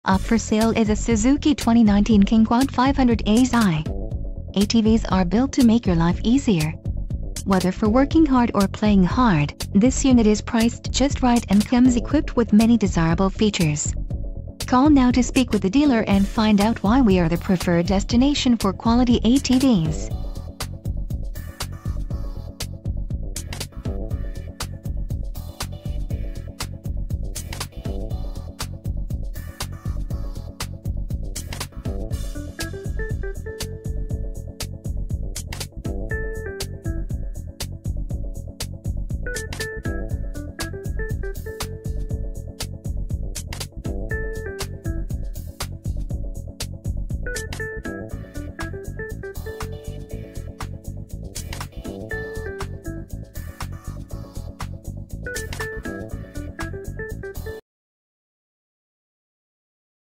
Up for sale is a Suzuki 2019 KingQuad 500 ASI. ATVs are built to make your life easier. Whether for working hard or playing hard, this unit is priced just right and comes equipped with many desirable features. Call now to speak with the dealer and find out why we are the preferred destination for quality ATVs.